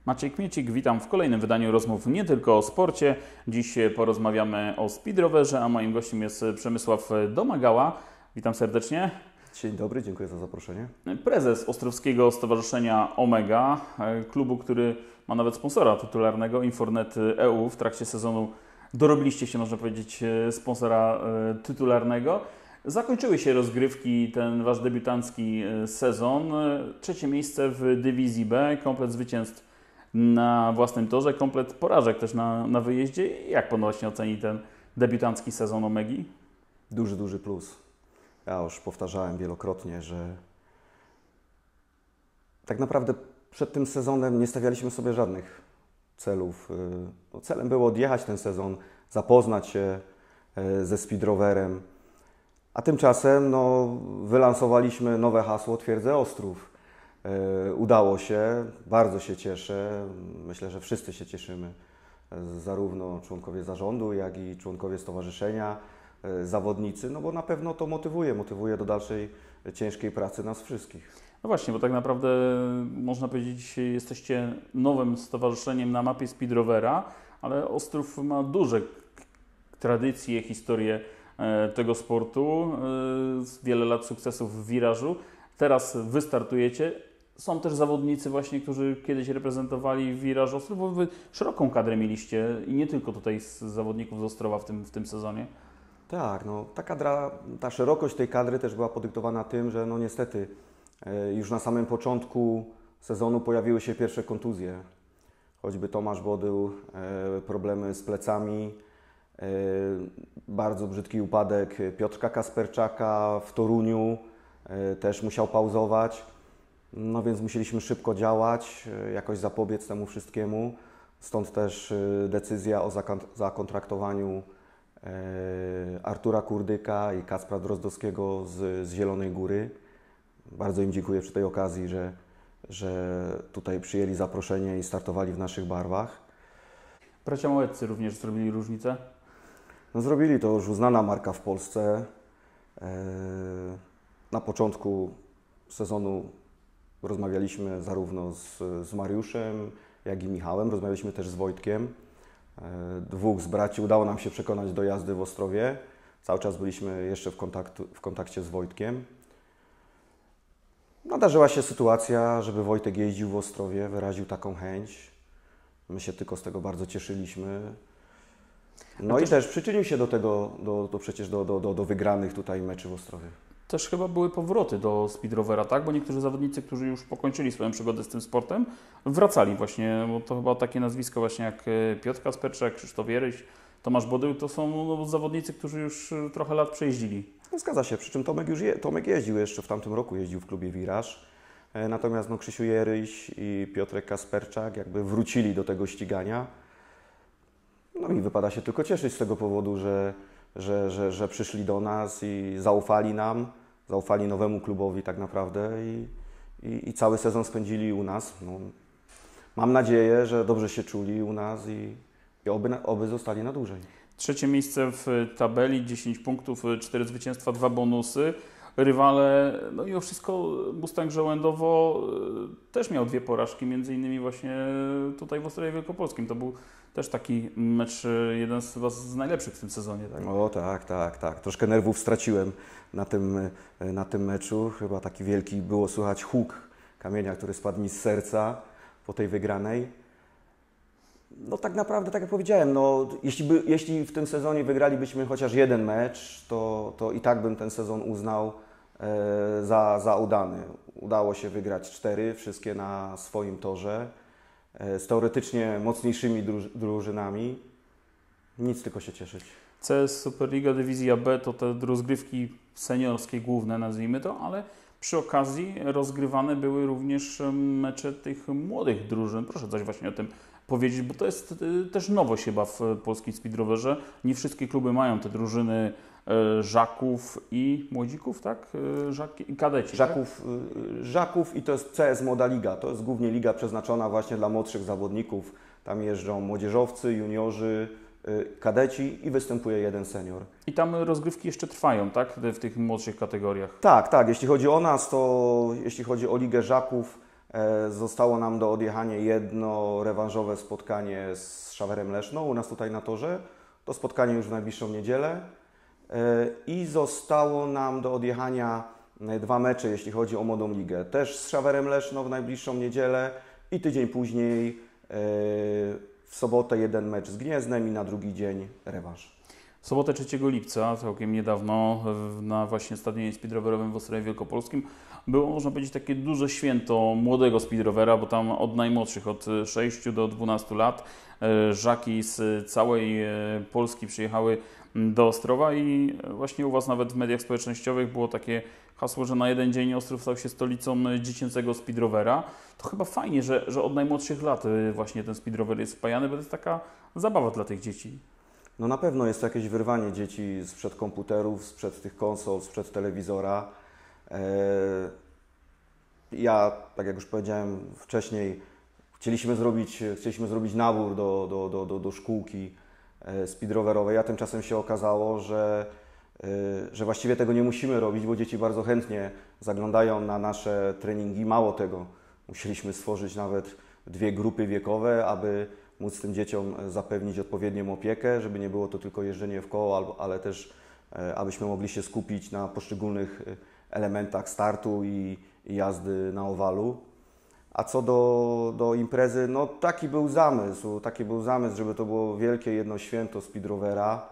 Maciej Kmiecik, witam w kolejnym wydaniu rozmów nie tylko o sporcie. Dziś porozmawiamy o speedrowerze, a moim gościem jest Przemysław Domagała. Witam serdecznie. Dzień dobry, dziękuję za zaproszenie. Prezes Ostrowskiego Stowarzyszenia Omega, klubu, który ma nawet sponsora tytularnego, Infornet EU. W trakcie sezonu dorobiliście się, można powiedzieć, sponsora tytularnego. Zakończyły się rozgrywki, ten Wasz debiutancki sezon. Trzecie miejsce w dywizji B, komplet zwycięstw na własnym torze, komplet porażek też na wyjeździe. Jak Pan właśnie oceni ten debiutancki sezon Omegi? Duży plus. Ja już powtarzałem wielokrotnie, że tak naprawdę przed tym sezonem nie stawialiśmy sobie żadnych celów. Celem było odjechać ten sezon, zapoznać się ze speedrowerem, a tymczasem wylansowaliśmy nowe hasło Twierdzę Ostrów. Udało się, bardzo się cieszę, myślę, że wszyscy się cieszymy, zarówno członkowie zarządu, jak i członkowie stowarzyszenia, zawodnicy, bo na pewno to motywuje do dalszej ciężkiej pracy nas wszystkich. No właśnie, bo tak naprawdę można powiedzieć, jesteście nowym stowarzyszeniem na mapie speedrovera, ale Ostrów ma duże tradycje, historię tego sportu, wiele lat sukcesów w wirażu. Teraz wystartujecie. Są też zawodnicy właśnie, którzy kiedyś reprezentowali wiraż Ostrów, bo Wy szeroką kadrę mieliście i nie tylko tutaj z zawodników z Ostrowa w tym sezonie. Tak, ta kadra, ta szerokość tej kadry też była podyktowana tym, że niestety już na samym początku sezonu pojawiły się pierwsze kontuzje. Choćby Tomasz Bodył, problemy z plecami, bardzo brzydki upadek Piotrka Kasperczaka w Toruniu, też musiał pauzować. Więc musieliśmy szybko działać, jakoś zapobiec temu wszystkiemu. Stąd też decyzja o zakontraktowaniu Artura Kurdyka i Kacpra Drozdowskiego z Zielonej Góry. Bardzo im dziękuję przy tej okazji, że tutaj przyjęli zaproszenie i startowali w naszych barwach. Bracia Małeccy również zrobili różnicę? Zrobili, to już uznana marka w Polsce. Na początku sezonu rozmawialiśmy zarówno z Mariuszem, jak i Michałem. Rozmawialiśmy też z Wojtkiem. Dwóch z braci udało nam się przekonać do jazdy w Ostrowie. Cały czas byliśmy jeszcze w kontakcie z Wojtkiem. Nadarzyła się sytuacja, żeby Wojtek jeździł w Ostrowie, wyraził taką chęć. My się tylko z tego bardzo cieszyliśmy. I też przyczynił się do tego, przecież do wygranych tutaj meczy w Ostrowie. Też chyba były powroty do speedrovera, tak? Bo niektórzy zawodnicy, którzy już pokończyli swoją przygodę z tym sportem, wracali właśnie, bo to chyba takie nazwiska właśnie jak Piotr Kasperczak, Krzysztof Jeryś, Tomasz Bodył, to są zawodnicy, którzy już trochę lat przejeździli. Zgadza się, przy czym Tomek jeździł jeszcze w tamtym roku, jeździł w klubie Wiraż. Natomiast Krzysiu Jeryś i Piotrek Kasperczak jakby wrócili do tego ścigania. I wypada się tylko cieszyć z tego powodu, że przyszli do nas i zaufali nam, zaufali nowemu klubowi tak naprawdę i cały sezon spędzili u nas. Mam nadzieję, że dobrze się czuli u nas i oby zostali na dłużej. Trzecie miejsce w tabeli, 10 punktów, 4 zwycięstwa, 2 bonusy. Rywale, i o wszystko Mustang Żołędowo też miał 2 porażki, między innymi właśnie tutaj w Ostrowie Wielkopolskim. To był też taki mecz, jeden z najlepszych w tym sezonie. Tak? Tak. Troszkę nerwów straciłem na tym meczu. Chyba taki wielki było słychać huk kamienia, który spadł mi z serca po tej wygranej. Tak naprawdę, tak jak powiedziałem, jeśli w tym sezonie wygralibyśmy chociaż jeden mecz, to i tak bym ten sezon uznał za udany. Udało się wygrać 4, wszystkie na swoim torze, z teoretycznie mocniejszymi drużynami. Nic, tylko się cieszyć. CS Superliga Dywizja B to te rozgrywki seniorskie główne, nazwijmy to, ale przy okazji rozgrywane były również mecze tych młodych drużyn. Proszę coś właśnie o tym powiedzieć, bo to jest też nowość chyba w polskim speedrowerze. Nie wszystkie kluby mają te drużyny żaków i młodzików, tak? I kadeci. Żaków i to jest CS Młoda Liga. To jest głównie liga przeznaczona właśnie dla młodszych zawodników. Tam jeżdżą młodzieżowcy, juniorzy, kadeci i występuje jeden senior. I tam rozgrywki jeszcze trwają, tak? W tych młodszych kategoriach? Tak. Jeśli chodzi o nas, to jeśli chodzi o Ligę Żaków, Zostało nam do odjechania jedno rewanżowe spotkanie z Szawerem Leszno u nas tutaj na torze. To spotkanie już w najbliższą niedzielę. I zostało nam do odjechania 2 mecze, jeśli chodzi o Młodą Ligę. Też z Szawerem Leszno w najbliższą niedzielę i tydzień później w sobotę 1 mecz z Gniezdnem i na drugi dzień rewanż. W sobotę 3 lipca, całkiem niedawno, na właśnie stadionie speedrowerowym w Ostrowie Wielkopolskim było, można powiedzieć, takie duże święto młodego speedrovera, bo tam od najmłodszych, od 6 do 12 lat, żaki z całej Polski przyjechały do Ostrowa i właśnie u Was nawet w mediach społecznościowych było takie hasło, że na jeden dzień Ostrów stał się stolicą dziecięcego speedrovera. To chyba fajnie, że od najmłodszych lat właśnie ten speedrower jest wpajany, bo to jest taka zabawa dla tych dzieci. No na pewno jest to jakieś wyrwanie dzieci sprzed komputerów, sprzed tych konsol, sprzed telewizora. Ja, tak jak już powiedziałem wcześniej, chcieliśmy zrobić nabór do szkółki speedrowerowej, a tymczasem się okazało, że właściwie tego nie musimy robić, bo dzieci bardzo chętnie zaglądają na nasze treningi. Mało tego, musieliśmy stworzyć nawet 2 grupy wiekowe, aby móc tym dzieciom zapewnić odpowiednią opiekę, żeby nie było to tylko jeżdżenie w koło, ale też abyśmy mogli się skupić na poszczególnych elementach startu i jazdy na owalu. A co do imprezy, no taki był zamysł, żeby to było wielkie jedno święto speedrovera.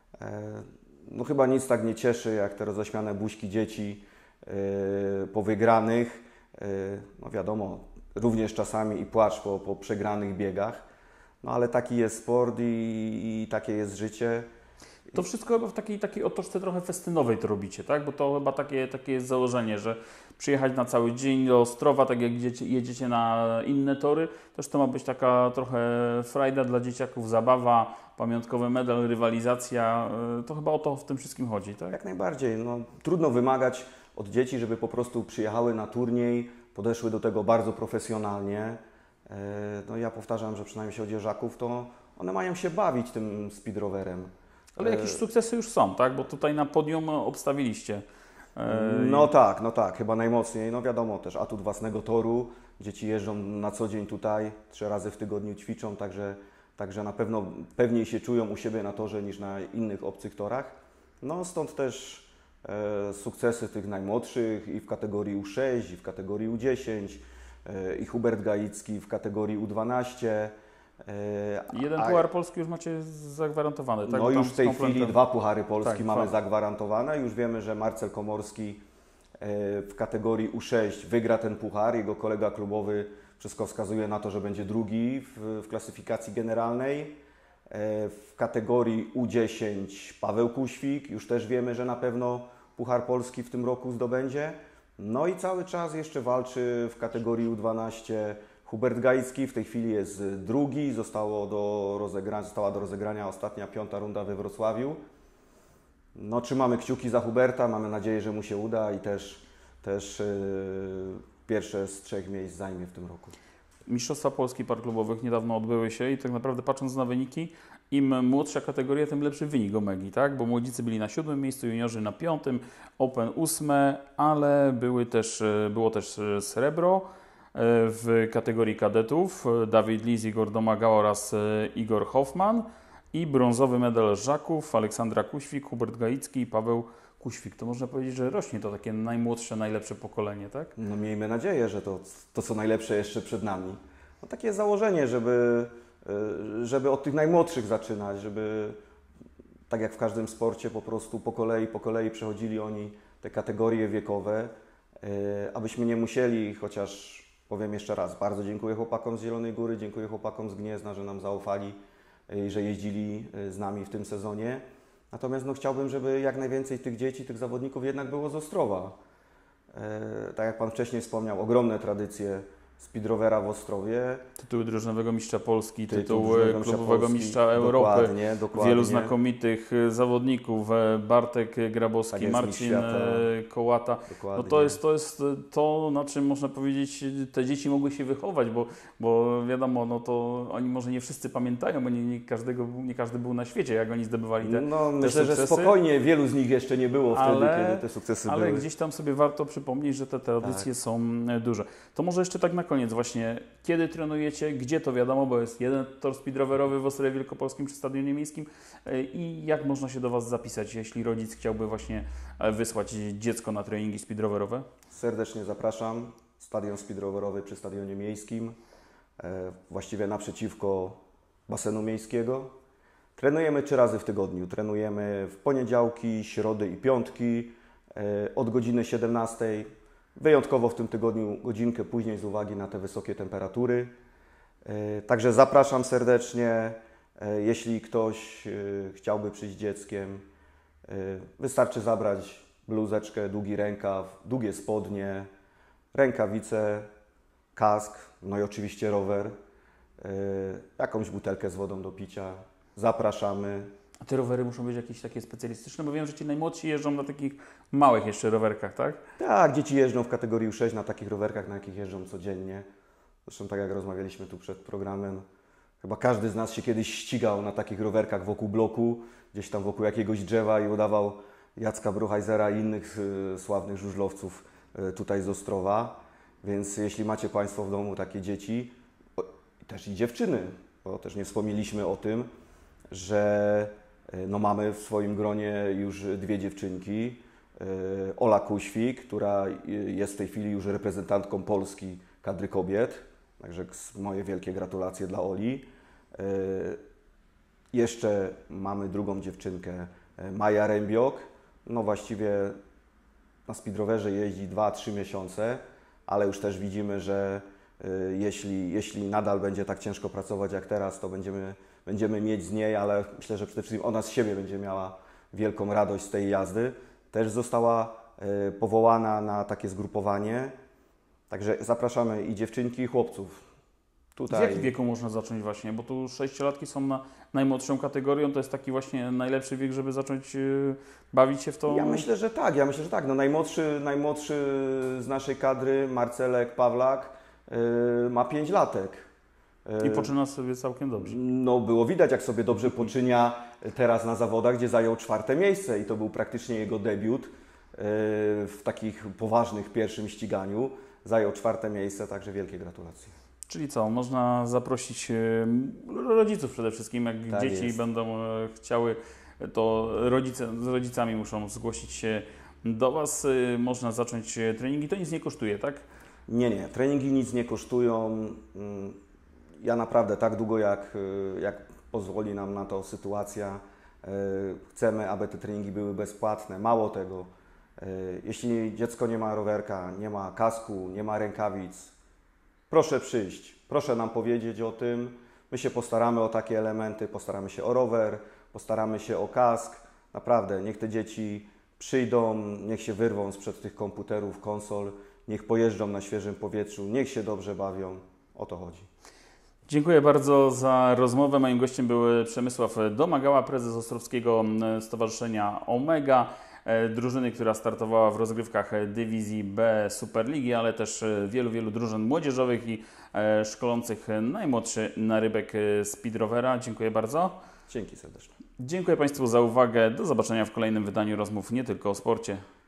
No chyba nic tak nie cieszy, jak te roześmiane buźki dzieci po wygranych. No wiadomo, również czasami i płacz po przegranych biegach. No ale taki jest sport i takie jest życie. To wszystko chyba w takiej otoczce trochę festynowej to robicie, tak? Bo to chyba takie jest założenie, że przyjechać na cały dzień do Ostrowa, tak jak jedziecie na inne tory, też to ma być taka trochę frajda dla dzieciaków, zabawa, pamiątkowy medal, rywalizacja. To chyba o to w tym wszystkim chodzi, tak? Jak najbardziej. No, trudno wymagać od dzieci, żeby po prostu przyjechały na turniej, podeszły do tego bardzo profesjonalnie. No ja powtarzam, że przynajmniej jeśli chodzi o żaków, to one mają się bawić tym speedrowerem. Ale jakieś sukcesy już są, tak? Bo tutaj na podium obstawiliście. No tak, chyba najmocniej. No wiadomo też, atut własnego toru. Dzieci jeżdżą na co dzień tutaj, 3 razy w tygodniu ćwiczą, także na pewno pewniej się czują u siebie na torze niż na innych obcych torach. No stąd też sukcesy tych najmłodszych i w kategorii U6, i w kategorii U10, i Hubert Gaicki w kategorii U12. Jeden Puchar Polski już macie zagwarantowany, tak? No już w tej chwili 2 Puchary Polski tak, mamy zagwarantowane. Już wiemy, że Marcel Komorski w kategorii U6 wygra ten puchar. Jego kolega klubowy wszystko wskazuje na to, że będzie drugi w klasyfikacji generalnej. W kategorii U10 Paweł Kuświk. Już też wiemy, że na pewno Puchar Polski w tym roku zdobędzie. No i cały czas jeszcze walczy w kategorii U12 Hubert Gaicki, w tej chwili jest drugi, została do rozegrania ostatnia 5. runda we Wrocławiu. No, trzymamy kciuki za Huberta, mamy nadzieję, że mu się uda i też pierwsze z 3 miejsc zajmie w tym roku. Mistrzostwa Polski par klubowych niedawno odbyły się i tak naprawdę patrząc na wyniki, im młodsza kategoria, tym lepszy wynik Omegi, tak? Bo młodzicy byli na 7. miejscu, juniorzy na 5., Open 8., ale było też srebro w kategorii kadetów. Dawid Lis, Igor Domagała oraz Igor Hoffman i brązowy medal żaków Aleksandra Kuświk, Hubert Gaicki i Paweł Kuświk. To można powiedzieć, że rośnie to takie najmłodsze, najlepsze pokolenie, tak? No miejmy nadzieję, że to co najlepsze jeszcze przed nami. No takie założenie, żeby od tych najmłodszych zaczynać, żeby tak jak w każdym sporcie po prostu po kolei przechodzili oni te kategorie wiekowe, abyśmy nie musieli, chociaż powiem jeszcze raz, bardzo dziękuję chłopakom z Zielonej Góry, dziękuję chłopakom z Gniezna, że nam zaufali i że jeździli z nami w tym sezonie. Natomiast no, chciałbym, żeby jak najwięcej tych dzieci, tych zawodników jednak było z Ostrowa. Tak jak Pan wcześniej wspomniał, ogromne tradycje speedrovera w Ostrowie. Tytuły drużynowego mistrza Polski, tytuł klubowego Polski, mistrza Europy. Dokładnie. Wielu znakomitych zawodników, Bartek Grabowski, Tak, Marcin Kołata. Dokładnie. No to jest to, na czym można powiedzieć, te dzieci mogły się wychować, bo wiadomo, no to oni może nie wszyscy pamiętają, bo nie każdy był na świecie, jak oni zdobywali te myślę, sukcesy. że spokojnie wielu z nich jeszcze nie było wtedy, kiedy te sukcesy były. Ale gdzieś tam sobie warto przypomnieć, że te tradycje są duże. To może jeszcze tak na koniec właśnie, kiedy trenujecie, gdzie to wiadomo, bo jest jeden tor speedrowerowy w Ostrowie Wielkopolskim przy Stadionie Miejskim i jak można się do Was zapisać, jeśli rodzic chciałby właśnie wysłać dziecko na treningi speedrowerowe? Serdecznie zapraszam. Stadion speedrowerowy przy Stadionie Miejskim, właściwie naprzeciwko basenu miejskiego. Trenujemy 3 razy w tygodniu. Trenujemy w poniedziałki, środy i piątki od godziny 17. Wyjątkowo w tym tygodniu godzinkę później z uwagi na te wysokie temperatury. Także zapraszam serdecznie. Jeśli ktoś chciałby przyjść z dzieckiem, wystarczy zabrać bluzeczkę, długi rękaw, długie spodnie, rękawice, kask, no i oczywiście rower, jakąś butelkę z wodą do picia. Zapraszamy. A te rowery muszą być jakieś takie specjalistyczne, bo wiem, że ci najmłodsi jeżdżą na takich małych jeszcze rowerkach, tak? Tak, dzieci jeżdżą w kategorii 6 na takich rowerkach, na jakich jeżdżą codziennie. Zresztą tak jak rozmawialiśmy tu przed programem, chyba każdy z nas się kiedyś ścigał na takich rowerkach wokół bloku, gdzieś tam wokół jakiegoś drzewa i udawał Jacka Bruchheisera i innych sławnych żużlowców tutaj z Ostrowa. Więc jeśli macie Państwo w domu takie dzieci, też i dziewczyny, bo też nie wspomnieliśmy o tym, że no mamy w swoim gronie już 2 dziewczynki. Ola Kuświk, która jest w tej chwili już reprezentantką Polski kadry kobiet. Także moje wielkie gratulacje dla Oli. Jeszcze mamy drugą dziewczynkę, Maja Rębiok. No właściwie na speedrowerze jeździ 2-3 miesiące, ale już też widzimy, że jeśli nadal będzie tak ciężko pracować jak teraz, to będziemy mieć z niej, ale myślę, że przede wszystkim ona z siebie będzie miała wielką radość z tej jazdy. Też została powołana na takie zgrupowanie, także zapraszamy i dziewczynki, i chłopców. Tutaj. W jakim wieku można zacząć właśnie? Bo tu 6-latki są najmłodszą kategorią, to jest taki właśnie najlepszy wiek, żeby zacząć bawić się w to? Ja myślę, że tak. No, najmłodszy z naszej kadry, Marcelek Pawlak, ma 5 latek. I poczyna sobie całkiem dobrze. No było widać, jak sobie dobrze poczynia teraz na zawodach, gdzie zajął 4. miejsce i to był praktycznie jego debiut w takich poważnych pierwszym ściganiu. Zajął 4. miejsce, także wielkie gratulacje. Czyli co, można zaprosić rodziców przede wszystkim, jak tak dzieci jest. Będą chciały, to z rodzicami muszą zgłosić się do Was, można zacząć treningi, to nic nie kosztuje, tak? Nie, treningi nic nie kosztują. Ja naprawdę tak długo jak pozwoli nam na to sytuacja, chcemy, aby te treningi były bezpłatne. Mało tego, jeśli dziecko nie ma rowerka, nie ma kasku, nie ma rękawic, proszę przyjść, proszę nam powiedzieć o tym. My się postaramy o takie elementy, postaramy się o rower, postaramy się o kask. Naprawdę, niech te dzieci przyjdą, niech się wyrwą sprzed tych komputerów, konsol, niech pojeżdżą na świeżym powietrzu, niech się dobrze bawią. O to chodzi. Dziękuję bardzo za rozmowę. Moim gościem był Przemysław Domagała, prezes Ostrowskiego Stowarzyszenia Omega, drużyny, która startowała w rozgrywkach dywizji B Superligi, ale też wielu drużyn młodzieżowych i szkolących najmłodszy narybek speedrovera. Dziękuję bardzo. Dzięki serdecznie. Dziękuję Państwu za uwagę. Do zobaczenia w kolejnym wydaniu rozmów nie tylko o sporcie.